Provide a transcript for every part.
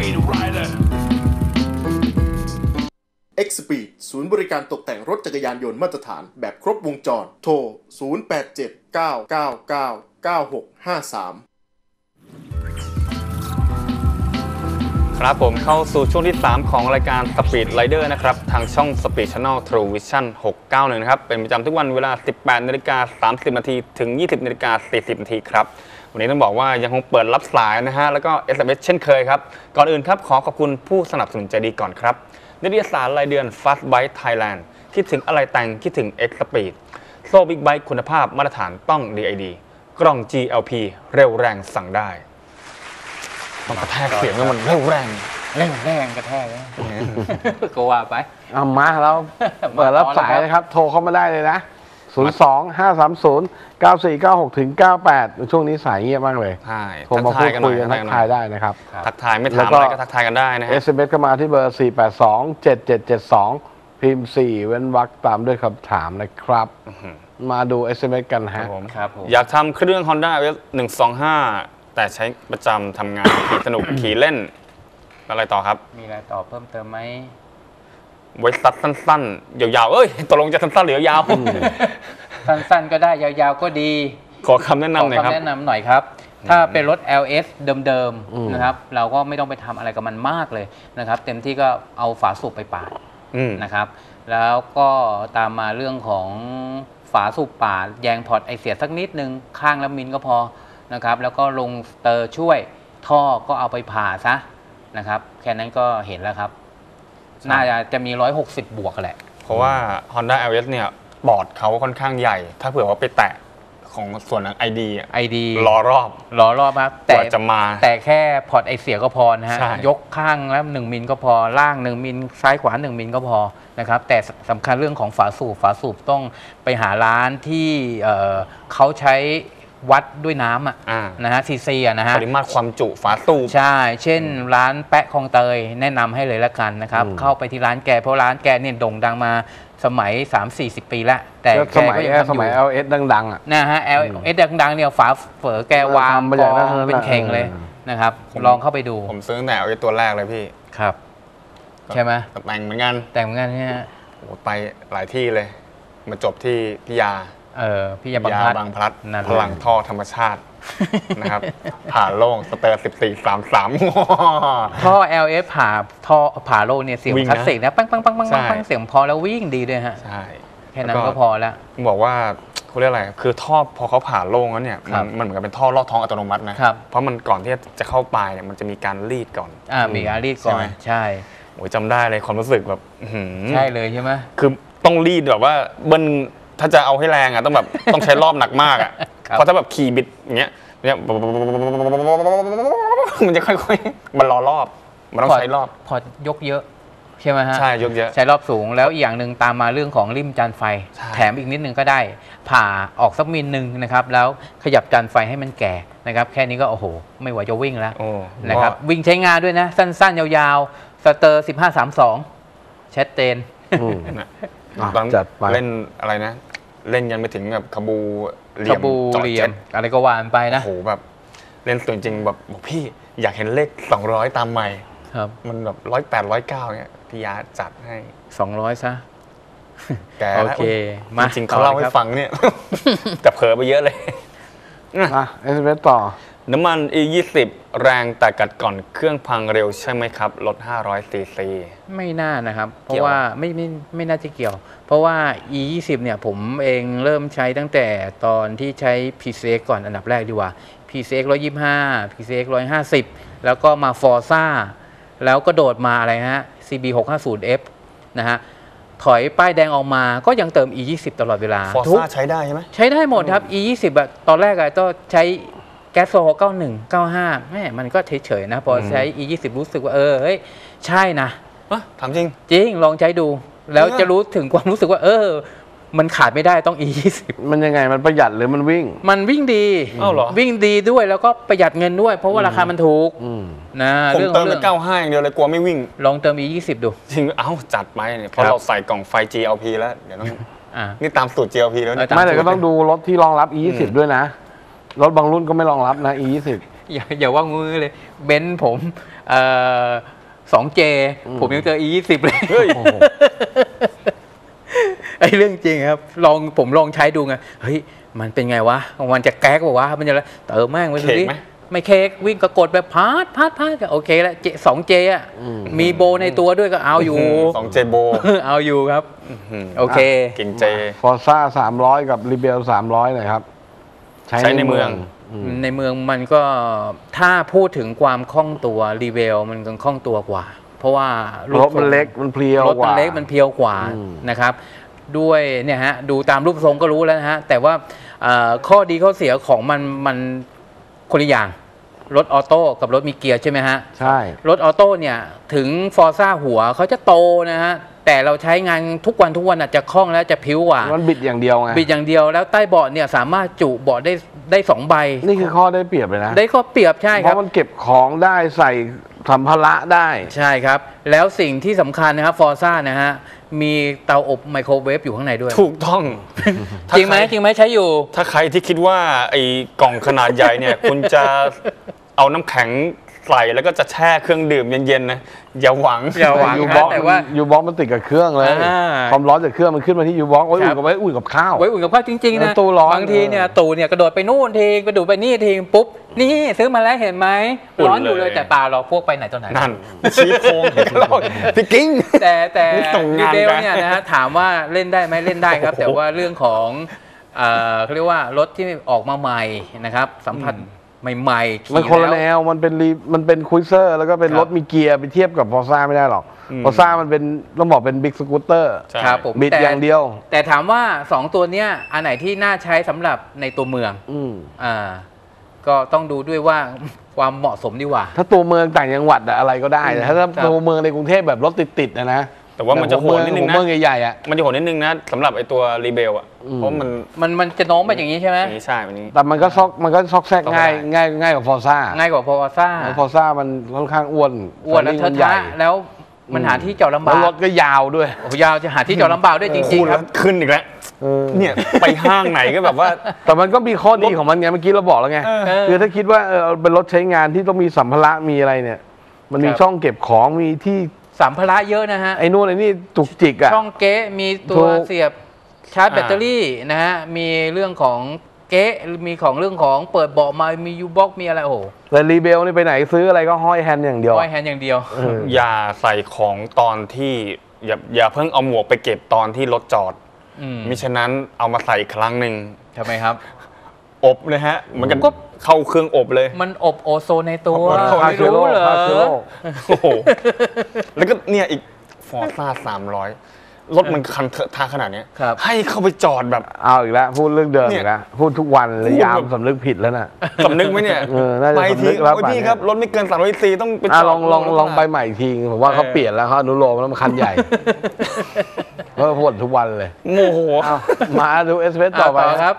Speed Rider X-Speed ศูนย์บริการตกแต่งรถจักรยานยนต์มาตรฐานแบบครบวงจรโทร 0879999653 ครับผมเข้าสู่ช่วงที่ 3 ของรายการ Speed Rider นะครับทางช่อง Speed Channel True Vision 691 นะครับเป็นประจำทุกวันเวลา 18:30 นาทีถึง 20:40 นาทีครับวันนี้ต้องบอกว่ายังคงเปิดรับสายนะฮะแล้วก็ SMS เช่นเคยครับก่อนอื่นครับขอบคุณผู้สนับสนุนใจดีก่อนครับนิตยสารรายเดือน Fast Bike Thailand คิดถึงอะไรแต่งคิดถึง X-Speed โซ่บิ๊กไบค์คุณภาพมาตรฐานต้อง DID กล้อง GLP เร็วแรงสั่งได้ต้องกระแทกเสียงให้มันเร็วแรงกระแทกก็ว่าไปเอามาแล้วเปิดรับสายนะครับโทรเข้ามาได้เลยนะ02-530-9496 ถึง 98ช่วงนี้สายเงียบมากเลยโทรมาพูดคุยกันทักทายได้นะครับทักทายไม่ถามอะไรก็ทักทายกันได้นะฮะ SMS ก็มาที่เบอร์ 482-7772 พิมพ์ 4 เว้นวรรคตามด้วยคำถามนะครับมาดู SMS กันฮะอยากทำเครื่อง Honda Wave 125แต่ใช้ประจำทำงานขี่สนุกขี่เล่นอะไรต่อครับมีอะไรต่อเพิ่มเติมไหมไว้ซัดสั้นๆยาวๆตกลงจะสั้นๆหรือยาวสั้นๆก็ได้ยาวๆก็ดีขอคำแนะนำหน่อยครับขอคำแนะนำหน่อยครับถ้าเป็นรถ LS เดิมๆนะครับเราก็ไม่ต้องไปทำอะไรกับมันมากเลยนะครับเต็มที่ก็เอาฝาสูบไปปาดนะครับแล้วก็ตามมาเรื่องของฝาสูบปาดแยงพอร์ตไอเสียสักนิดนึงข้างละมิลก็พอนะครับแล้วก็ลงสเตอร์ช่วยท่อก็เอาไปผ่าซะนะครับแค่นั้นก็เห็นแล้วครับน่าจะมี160บวกแหละเพราะว่า Honda LS เนี่ยบอร์ดเขาค่อนข้างใหญ่ถ้าเผื่อว่าไปแตะของส่วนของ ID ล้อรอบครับแต่จะมาแต่แค่พอร์ตไอเสียก็พอนะฮะยกข้างแล้ว1มิลก็พอล่าง1มิลซ้ายขวา1มิลก็พอนะครับแต่สำคัญเรื่องของฝาสูบต้องไปหาร้านที่เขาใช้วัดด้วยน้ำนะฮะซีซีนะฮะปริมาตรความจุฝาสูบใช่เช่นร้านแปะคลองเตยแนะนำให้เลยละกันนะครับเข้าไปที่ร้านแกเพราะร้านแกเนี่ยโด่งดังมาสมัย 3-40 ปีแล้วแต่แกก็ยังทำอยู่สมัย LS ดังๆนะฮะ LS ดังๆเนี่ยฝาเฝอแกวางกองเป็นเข่งเลยนะครับลองเข้าไปดูผมซื้อตั้งแต่ LS ตัวแรกเลยพี่ครับใช่ไหมแต่งเหมือนกันเนี่ยไปหลายที่เลยมาจบที่พิยาพี่ยาบางพลัดพลังท่อธรรมชาตินะครับผ่าโล่งสเตอร์1433 ท่อ LS ผ่าโล่งเนี่ยเสียงคลาสสิกนะปังเสียงพอแล้ววิ่งดีด้วยฮะใช่แค่นั้นก็พอแล้วบอกว่าเขาเรียกอะไรคือท่อพอเขาผ่าโล่งแล้วเนี่ยมันเหมือนกับเป็นท่อลอดท้องอัตโนมัตินะเพราะมันก่อนที่จะเข้าปลายเนี่ยมันจะมีการรีดก่อนมีการรีดก่อนใช่โอ้ยจำได้เลยความรู้สึกแบบใช่เลยใช่ไหมคือต้องรีดแบบว่าเบิ้ลถ้าจะเอาให้แรงอ่ะต้องแบบต้องใช้รอบหนักมากอ่ะเพราะถ้าแบบขี่บิดอย่างเงี้ยมันจะค่อยๆมันรอรอบมันต้องใช้รอบพอยกเยอะใช่ไหมฮะใช่ยกเยอะใช้รอบสูงแล้วอีกอย่างหนึ่งตามมาเรื่องของริมจานไฟแถมอีกนิดนึงก็ได้ผ่าออกสักมิลนึงนะครับแล้วขยับจานไฟให้มันแก่นะครับแค่นี้ก็โอ้โหไม่ไหวจะวิ่งแล้วนะครับวิ่งใช้งานด้วยนะสั้นๆยาวๆสเตอร์1532ชัดเจนตอนเล่นอะไรนะเล่นยันไปถึงแบบคาบูเหลี่ยมอะไรก็วานไปนะโอ้โหแบบเล่นตัวจริงแบบพี่อยากเห็นเลข200ตามใหม่ครับมันแบบ108 109เนี่ยพี่ยาจัดให้ 200ซะแกโอเคมาจริงเขาเล่าให้ฟังเนี่ยแต่เผลอไปเยอะเลย SMS ต่อน้ำมัน E20 แรงแต่กัดก่อนเครื่องพังเร็วใช่ไหมครับรถ500 cc ไม่น่านะครับเพราะว่าไม่น่าจะเกี่ยวเพราะว่า E20 เนี่ยผมเองเริ่มใช้ตั้งแต่ตอนที่ใช้ PCX ก่อนอันดับแรกดีกว่า PCX 125 PCX 150แล้วก็มา Forza แล้วก็โดดมาอะไรฮะ CB 650F นะฮะถอยป้ายแดงออกมาก็ยังเติม E20 ตลอดเวลา Forza ใช้ได้ใช่ไหมใช้ได้หมดครับ E20 อะตอนแรกก็ใช้แก๊สโซฮอล์91 95แม่มันก็เฉยๆนะพอใช้ E20 รู้สึกว่าเฮ้ยใช่นะถามจริงจริงลองใช้ดูแล้วจะรู้ถึงความรู้สึกว่ามันขาดไม่ได้ต้อง E20 มันยังไงมันประหยัดหรือมันวิ่งดีวิ่งดีด้วยแล้วก็ประหยัดเงินด้วยเพราะว่าราคามันถูกนะผมเติมไป95อย่างเดียวเลยกลัวไม่วิ่งลองเติม E20 ดูจริงจัดไปเนี่ยเพราะเราใส่กล่องไฟ GLP แล้วเดี๋ยวต้องนี่ตามสูตร GLP แล้วไม่แต่ก็ต้องดูรถที่รองรับ E20 ด้วยนะรถบางรุ่นก็ไม่รองรับนะ E20 อย่าว่ามือเลยเบนซ์ผม2J ผมยังเจอ E20 เลยไอ้เรื่องจริงครับผมลองใช้ดูไงเฮ้ยมันเป็นไงวะมันจะแก๊กบอกว่ามันจะแม่งไปดูดิไม่เค้กวิ่งก็กดแบบพาดโอเคแล้ว2J อ่ะมีโบในตัวด้วยก็เอาอยู่ 2J โบเอาอยู่ครับโอเคกินเจฟอร์ซ่า300กับรีเบล300หน่อยครับใช้ในเมืองมันก็ถ้าพูดถึงความคล่องตัวรีเวลมันก็คล่องตัวกว่าเพราะว่ารถมันเล็กมันเพลียวกว่ารถมันเล็กมันเพลียวกว่านะครับด้วยเนี่ยฮะดูตามรูปทรงก็รู้แล้วนะฮะแต่ว่าข้อดีข้อเสียของมันคนละอย่างรถออโต้กับรถมีเกียร์ใช่ไหมฮะใช่รถออโต้เนี่ยถึงฟอร์ซ่าหัวเขาจะโตนะฮะแต่เราใช้งานทุกวันอาจจะคล่องแล้วจะพิ้วกว่ามันบิดอย่างเดียวไงบิดอย่างเดียวแล้วใต้เบาะเนี่ยสามารถจุเบาะได้2ใบนี่คือข้อได้เปรียบเลยนะได้ข้อเปรียบใช่ครับเพราะมันเก็บของได้ใส่สัมภาระได้ใช่ครับแล้วสิ่งที่สำคัญนะครับฟอร์ซ่านะฮะมีเตาอบไมโครเวฟอยู่ข้างในด้วยถูกต้องจริงไหมใช้อยู่ถ้าใครที่คิดว่าไอ้กล่องขนาดใหญ่เนี่ยคุณจะเอาน้ำแข็งใส่แล้วก็จะแช่เครื่องดื่มเย็นๆนะอย่าหวังยูบ็อกมันติดกับเครื่องเลยความร้อนจากเครื่องมันขึ้นมาที่ยูบ็อกไว้อุ่นกับข้าวจริงๆนะตู้ร้อนบางทีเนี่ยตู้เนี่ยกระโดดไปนู่นทีกระโดดไปนี่ทีปุ๊บนี่ซื้อมาแล้วเห็นไหมร้อนอยู่เลยแต่ปลาเราพวกไปไหนตอนไหนนั่นชี้โพงพี่กิ้งแต่รีเบลเนี่ยนะฮะถามว่าเล่นได้ไหมเล่นได้ครับแต่ว่าเรื่องของเขาเรียกว่ารถที่ออกมาใหม่นะครับสัมผัสใหม่ๆมันคนละแนวมันเป็นคุยเซอร์แล้วก็เป็นรถมีเกียร์ไปเทียบกับฟอร์ซ่าไม่ได้หรอกฟอร์ซ่ามันเป็นต้องบอกเป็นบิ๊กสกูตเตอร์ครับผมบิดอย่างเดียวแต่ถามว่า2ตัวเนี้ยอันไหนที่น่าใช้สำหรับในตัวเมืองก็ต้องดูด้วยว่าความเหมาะสมดีกว่าถ้าตัวเมืองต่างจังหวัดอะไรก็ได้แต่ถ้าตัวเมืองในกรุงเทพแบบรถติดๆนะแต่ว่ามันจะโหดนิดนึงนะเมืองใหญ่ๆอ่ะมันจะโหดนิดนึงนะสำหรับไอ้ตัวรีเบลอ่ะเพราะมันจะโน้มไปอย่างนี้ใช่ไหมใช่แบบนี้แต่มันก็ซอกแซกง่ายกว่าฟอร์ซ่าง่ายกว่าฟอร์ซ่ามันค่อนข้างอ้วนแล้วเทอะทะแล้วมันหาที่จอดลำบากรถก็ยาวด้วยยาวจะหาที่จอดลำบากด้วยจริงๆครับขึ้นอีกแล้วเนี่ยไปห้างไหนก็แบบว่าแต่มันก็มีข้อดีของมันไงเมื่อกี้เราบอกแล้วไงคือถ้าคิดว่าเป็นรถใช้งานที่ต้องมีสัมภาระมีอะไรเนี่ยมันมีช่องเก็บของมีที่สัมภาระเยอะนะฮะไอ้นู่นไอ้นี่จุกจิกอ่ะช่องเก๊ะมีตัวเสียบชาร์จแบตเตอรี่นะฮะมีเรื่องของเก๊ะมีของเรื่องของเปิดเบาะมามียูบ็อกมีอะไรโอ้โหแต่รีเบลนี่ไปไหนซื้ออะไรก็ห้อยแฮนด์อย่างเดียวห้อยแฮนด์อย่างเดียวอย่าใส่ของตอนที่อย่าเพิ่งเอาหมวกไปเก็บตอนที่รถจอดมิฉะนั้นเอามาใส่ครั้งหนึ่งทำไมครับอบเลยฮะมันก็เข้าเครื่องอบเลยมันอบโอโซนในตัวไม่รู้เหรอโอ้โหแล้วก็เนี่ยอีกฟอร์ซ่า300รถมันคันเถอะทาขนาดนี้ให้เข้าไปจอดแบบเอาอีกแล้วพูดเรื่องเดิมอีกแล้วพูดทุกวันเลยยามสำนึกผิดแล้วน่ะสำนึกไหมเนี่ยไปทีพี่ครับรถไม่เกิน300 ซีต้องไปจอดลองไปใหม่ทีผมว่าเขาเปลี่ยนแล้วเขาอนุโลมแล้วมันคันใหญ่ก็พูดทุกวันเลยโมโหมาดูเอสเพสต่อไปครับ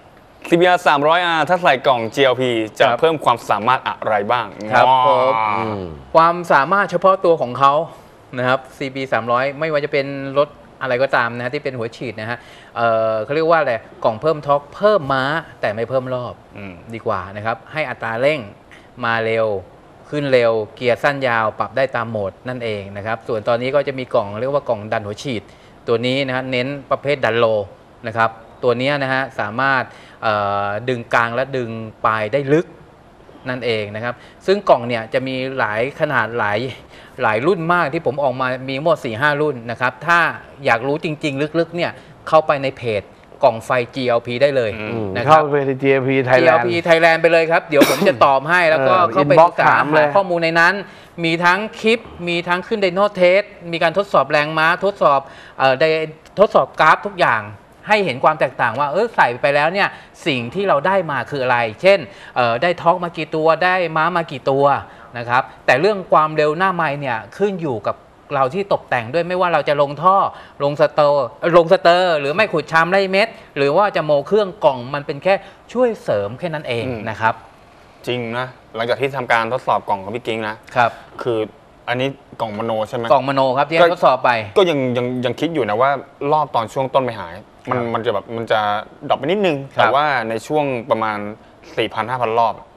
CBR 300R ถ้าใส่กล่อง GLP จะเพิ่มความสามารถอะไรบ้างครับความสามารถเฉพาะตัวของเขานะครับ CB 300ไม่ว่าจะเป็นรถอะไรก็ตามนะที่เป็นหัวฉีดนะฮะเขาเรียกว่าอะไรกล่องเพิ่มท็อร์กเพิ่มม้าแต่ไม่เพิ่มรอบดีกว่านะครับให้อัตราเร่งมาเร็วขึ้นเร็วเกียร์สั้นยาวปรับได้ตามโหมดนั่นเองนะครับส่วนตอนนี้ก็จะมีกล่องเรียกว่ากล่องดันหัวฉีดตัวนี้นะฮะเน้นประเภทดันโลนะครับตัวนี้นะฮะสามารถดึงกลางและดึงปลายได้ลึกนั่นเองนะครับซึ่งกล่องเนี่ยจะมีหลายขนาดหลายรุ่นมากที่ผมออกมามีหมด 4-5 รุ่นนะครับถ้าอยากรู้จริงๆลึกๆเนี่ยเข้าไปในเพจกล่องไฟ GLP ได้เลยนะครับเข้าไปใน GLP Thailand ไปเลยครับเดี๋ยวผมจะตอบให้แล้วก็เข้าไปศึกษาข้อมูลในนั้นมีทั้งคลิปมีทั้งขึ้นไดโนเทสมีการทดสอบแรงม้าทดสอบกราฟทุกอย่างให้เห็นความแตกต่างว่าใส่ไปแล้วเนี่ยสิ่งที่เราได้มาคืออะไรเช่นได้ทอร์กมากี่ตัวได้ม้ามากี่ตัวนะครับแต่เรื่องความเร็วหน้าไมล์เนี่ยขึ้นอยู่กับเราที่ตกแต่งด้วยไม่ว่าเราจะลงท่อลงสเตอร์หรือไม่ขุดชามไล่เม็ดหรือว่าจะโมเครื่องกล่องมันเป็นแค่ช่วยเสริมแค่นั้นเองนะครับจริงนะหลังจากที่ทำการทดสอบกล่องของพี่กิ้งนะครับคืออันนี้กล่องมโนใช่ไหมกล่องมโนครับที่ทดสอบไปก็ยังคิดอยู่นะว่ารอบตอนช่วงต้นไม่หายมันจะแบบมันจะดรอปไปนิดนึงแต่ว่าในช่วงประมาณ 4,000-5,000 รอบ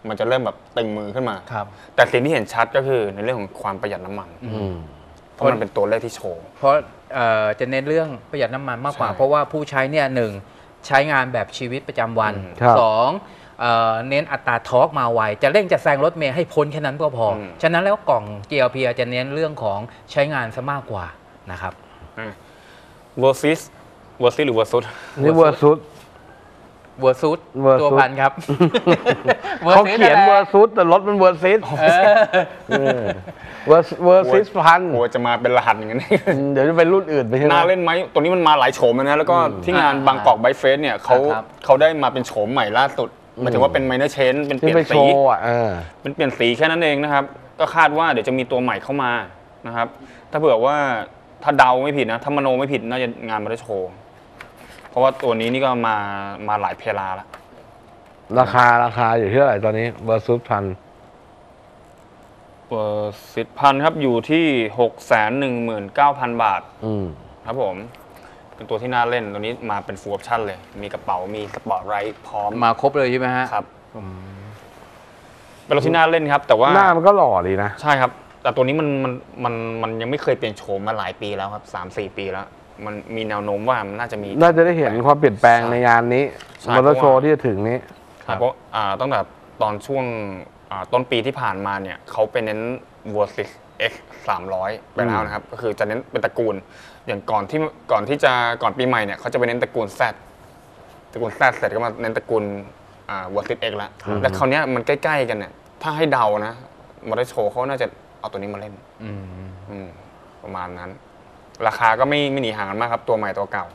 มันจะเริ่มแบบตึงมือขึ้นมาครับแต่สิ่งที่เห็นชัดก็คือในเรื่องของความประหยัดน้ำมัน เพราะมันเป็นตัวเลขที่โชว์เพราะจะเน้นเรื่องประหยัดน้ำมันมากกว่าใช่เพราะว่าผู้ใช้เนี่ยหนึ่งใช้งานแบบชีวิตประจำวันครับสองเน้นอัตราทอร์กมาไวจะเร่งจะแซงรถเมล์ให้พ้นแค่นั้นก็พอ ฉะนั้นแล้วกล่อง GLP จะเน้นเรื่องของใช้งานซะมากกว่านะครับ versus หรือ versus นี่เวอร์ซุสเวอร์ซูด Versus ตัวพันครับเขาเขียนเวอร์ซุสแต่รถมันเวอร์ซิสเวอร์ซิสพันโอ้จะมาเป็นรหัสอย่างนั้นเดี๋ยวจะเป็นรุ่นอื่นไปใช่ไหมน่าเล่นไหมตัวนี้มันมาหลายโฉมแล้วนะแล้วก็ที่งานบางกอกไบเฟสเนี่ยเขาได้มาเป็นโฉมใหม่ล่าสุดหมายถึงว่าเป็นไมเนอร์เชนเป็นเปที่ลี่ยไปนโชสีว์อ่ะเป็นเปลี่ยนสีแค่นั้นเองนะครับ ก็คาดว่าเดี๋ยวจะมีตัวใหม่เข้ามานะครับ ถ้าเผื่อว่าถ้าเดาไม่ผิดนะถ้ามโนไม่ผิดน่าจะงานมาได้โชว์เพราะว่าตัวนี้นี่ก็มาหลายเพลาแล้วราคาอยู่ที่เท่าไหร่ตอนนี้เวอร์ซุสพัน 10,000ครับอยู่ที่ 619,000 บาทครับผมเป็นตัวที่น่าเล่นตัวนี้มาเป็นฟูลออปชั่นเลยมีกระเป๋ามีสปอร์ตไรท์พร้อมมาครบเลยใช่ไหมฮะครับเป็นรถที่น่าเล่นครับ แต่ว่าหน้ามันก็หล่อดีนะใช่ครับ แต่ตัวนี้มันยังไม่เคยเปลี่ยนโฉมมาหลายปีแล้วครับ 3-4 ปีแล้ว มันมีแนวโน้มว่ามันน่าจะมีน่าจะได้เห็นความเปลี่ยนแปลงในงานนี้ใช่มอเตอร์โชว์ที่จะถึงนี้เพราะตั้งแต่ตอนช่วงต้นปีที่ผ่านมาเนี่ยเขาไปเน้น Versys X 300ไปแล้วนะครับ ก็คือจะเน้นเป็นตระกูล อย่างก่อนปีใหม่เนี่ยเขาจะไปเน้นตระกูล Z ตระกูล Z เสร็จก็มาเน้นตระกูลVersys X แล้วและคราวเนี้ยมันใกล้ๆกันเนี่ยถ้าให้เดานะมอเตอร์โชว์เขาน่าจะเอาตัวนี้มาเล่นประมาณนั้น ราคาก็ไม่หนีห่างกันมากครับตัวใหม่ตัวเก่า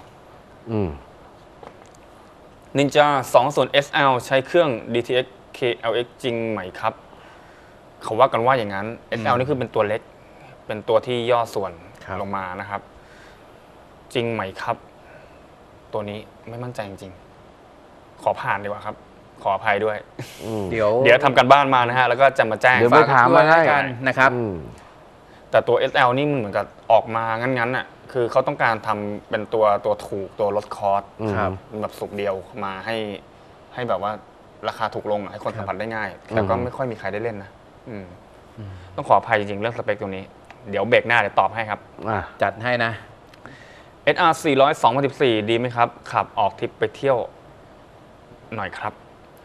Ninja 20 SL ใช้เครื่อง DTX KLX จริงไหมครับเขาว่ากันว่าอย่างนั้น SL นี่คือเป็นตัวเล็กเป็นตัวที่ย่อส่วนลงมานะครับจริงไหมครับตัวนี้ไม่มั่นใจจริงๆขอผ่านดีกว่าครับขออภัยด้วยเดี๋ยวทำกันบ้านมานะฮะแล้วก็จะมาแจ้งเดี๋ยวไปถามมาให้กันนะครับแต่ตัว SL นี่มันเหมือนกับออกมางั้นๆน่ะคือเขาต้องการทำเป็นตัวถูกตัวลดคอสแบบสุกเดียวมาให้แบบว่าราคาถูกลงให้คนสัมผัสได้ง่ายแต่ก็ไม่ค่อยมีใครได้เล่นนะต้องขออภัยจริงๆเรื่องสเปคตัวนี้เดี๋ยวเบรกหน้าเดี๋ยวตอบให้ครับจัดให้นะ SR 400 2014 ดีไหมครับขับออกทริปไปเที่ยวหน่อยครับ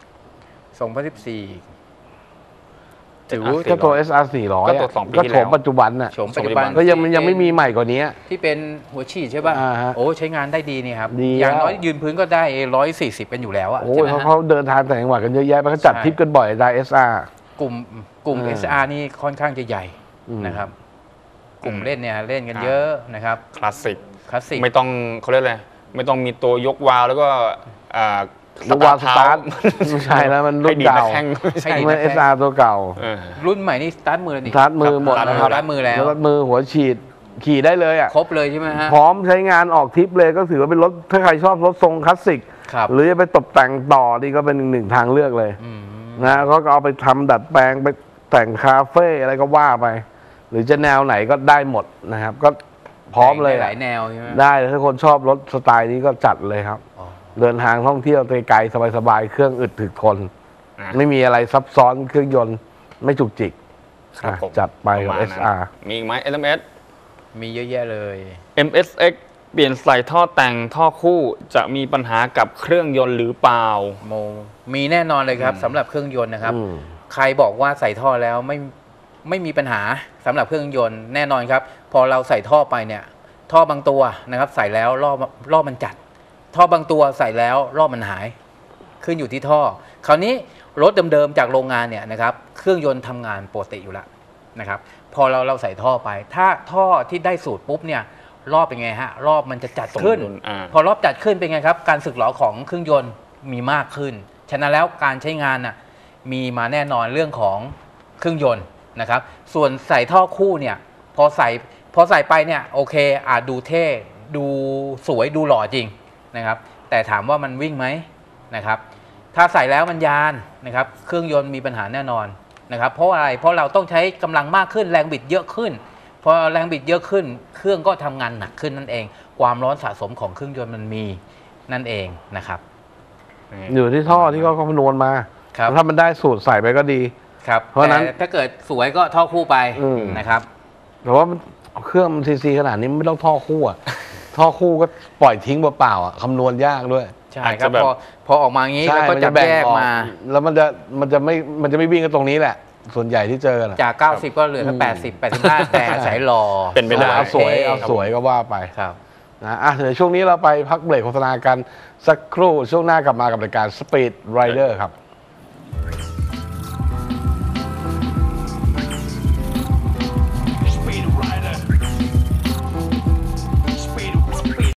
2014ถือก็ตัว SR 400 ก็ตัว2 ปีก็ที่โฉแล้มวปัจจุบันน่ะโฉมปัจจุบันก็ยังไม่มีใหม่กว่านี้ที่เป็นหัวฉีดใช่ป่ะโอ้ใช้งานได้ดีนี่ครับดีอย่างน้อยยืนพื้นก็ได้140กันอยู่แล้วอะโอ้ยเขาเดินทางแต่างจังหวัดกันเยอะแยะไปเขาจัดทริปกันบ่อยได้ SR กลุ่ม SR นี่ค่อนข้างจะใหญ่นะครับกลุ่มเล่นเนี่ยเล่นกันเยอะนะครับคลาสสิกไม่ไม่ต้องเขาเรียกอะไรไม่ต้องมีตัวยกวาล์วแล้วก็ลูกวาล์วสตาร์ทไม่ใช่แล้วมันรุ่นเก่ามัน SR ตัวเก่ารุ่นใหม่นี่สตาร์ทมือนี่สตาร์ทมือหมดนะครับสตาร์ทมือแล้วสตาร์ทมือหัวฉีดขี่ได้เลยอ่ะครบเลยใช่ไหมฮะพร้อมใช้งานออกทริปเลยก็ถือว่าเป็นรถถ้าใครชอบรถทรงคลาสสิกหรือจะไปตกแต่งต่อนี่ก็เป็นหนึ่งทางเลือกเลยนะก็เอาไปทำดัดแปลงไปแต่งคาเฟ่อะไรก็ว่าไปหรือจะแนวไหนก็ได้หมดนะครับก็พร้อมเลยหลายแนวใช่ไหมได้ถ้าคนชอบรถสไตล์นี้ก็จัดเลยครับเดินทางท่องเที่ยวไกลๆสบายๆเครื่องอึดถึกทนไม่มีอะไรซับซ้อนเครื่องยนต์ไม่จุกจิกจัดไปกับ SR มีอีกไหม LMS มีเยอะแยะเลย MSX เปลี่ยนใส่ท่อแต่งท่อคู่จะมีปัญหากับเครื่องยนต์หรือเปล่ามีแน่นอนเลยครับสำหรับเครื่องยนต์นะครับใครบอกว่าใส่ท่อแล้วไม่มีปัญหาสำหรับเครื่องยนต์แน่นอนครับพอเราใส่ท่อไปเนี่ยท่อบางตัวนะครับใส่แล้วรอบมันจัดท่อบางตัวใส่แล้วรอบมันหายขึ้นอยู่ที่ท่อคราวนี้รถเดิมๆจากโรงงานเนี่ยนะครับเครื่องยนต์ทำงานปกติอยู่แล้วนะครับพอเราใส่ท่อไปถ้าท่อที่ได้สูตรปุ๊บเนี่ยรอบเป็นไงฮะรอบมันจะจัดขึ้นพอรอบจัดขึ้นเป็นไงครับการสึกหรอของเครื่องยนต์มีมากขึ้นฉะนั้นแล้วการใช้งานน่ะมีมาแน่นอนเรื่องของเครื่องยนต์นะครับส่วนใส่ท่อคู่เนี่ยพอใส่ไปเนี่ยโอเคดูเท่ดูสวยดูหล่อจริงนะครับแต่ถามว่ามันวิ่งไหมนะครับถ้าใส่แล้วมันยานนะครับเครื่องยนต์มีปัญหาแน่นอนนะครับเพราะอะไรเพราะเราต้องใช้กำลังมากขึ้นแรงบิดเยอะขึ้นพอแรงบิดเยอะขึ้นเครื่องก็ทำงานหนักขึ้นนั่นเองความร้อนสะสมของเครื่องยนต์มันมีนั่นเองนะครับอยู่ที่ท่อที่เขาคำนวณมาครับถ้ามันได้สูตรใส่ไปก็ดีครับเพราะฉะนั้นแต่ถ้าเกิดสวยก็ท่อคู่ไปอืมนะครับแต่ว่าเครื่องมันซีซีขนาดนี้ไม่ต้องท่อคู่อะ ท่อคู่ก็ปล่อยทิ้งเปล่าๆอะคำนวณยากด้วยใช่อาจครัจะบแบบพอออกมางี้แล้วก็มันจะแบ่งแยกออกมาแล้วมันจะไม่วิ่งกันตรงนี้แหละ ส่วนใหญ่ที่เจอกันอะจาก 90 ก็เหลือแค่80 85 แต่อาศัยรอเป็นไปได้เอาสวยเอาสวยก็ว่าไปครับนะเดี๋ยวช่วงนี้เราไปพักเบรกโฆษณากันสักครู่ช่วงหน้ากลับมากับรายการ Speed Rider ครับ